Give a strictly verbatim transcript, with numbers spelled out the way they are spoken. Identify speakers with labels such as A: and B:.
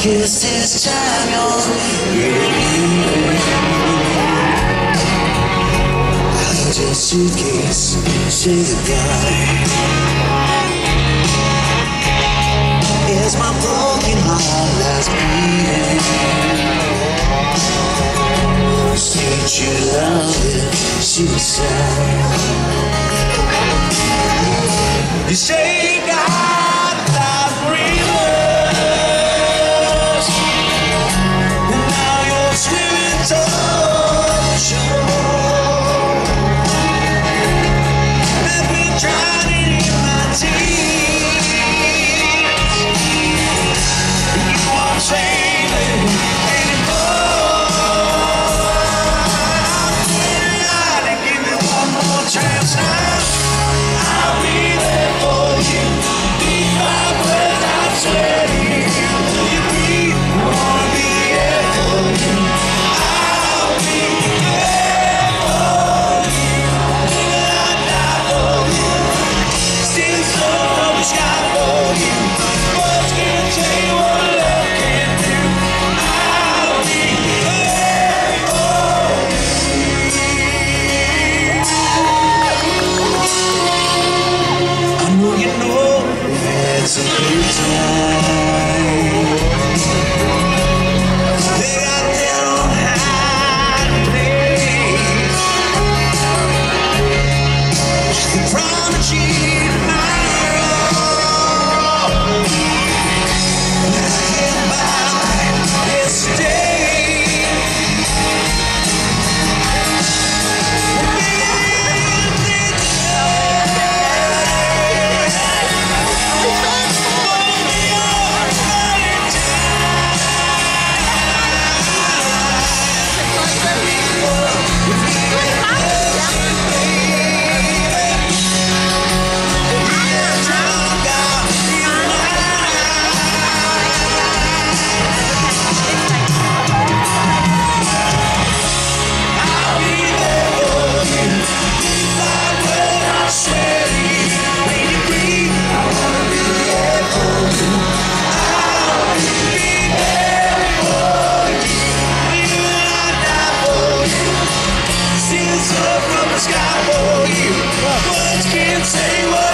A: guess this time you're leaving. I'll just suitcase, say goodbye. As my broken heart lies bleeding, sweet you love it, suicide. You say God without breathers, and now you're swimming toward the shore. I've been drowning in my tears, and you won't save me anymore. Give me one more chance now, I'll be there for you. Beat my breath, I swear to you. Will you be? I wanna be there for you. I'll be there for you. I'll die for you. Still sun from the sky for you. Words can't tell you what love can do. I'll be there for you. I know you know we've had some good times. They got their own hiding place. They promise you tomorrow, and I can't buy this day. From the sky for you, words can't say what